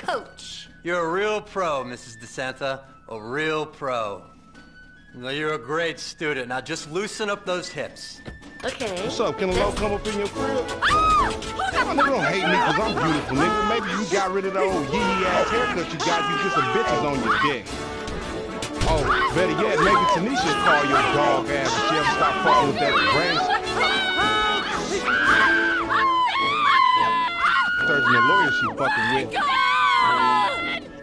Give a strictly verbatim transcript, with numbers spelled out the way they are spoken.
coach. You're a real pro, Missus DeSanta. A real pro. No, you're a great student. Now just loosen up those hips. Okay. What's up? Can a low come up in your crib? Oh, nigga don't hate me because I'm beautiful, nigga. Maybe you got rid of the old yee ass haircut you got. You get some bitches on your dick. Oh, better yet, maybe Tanisha call your dog ass if she ever stop fucking with that brain. Surgeon and lawyer she fucking with.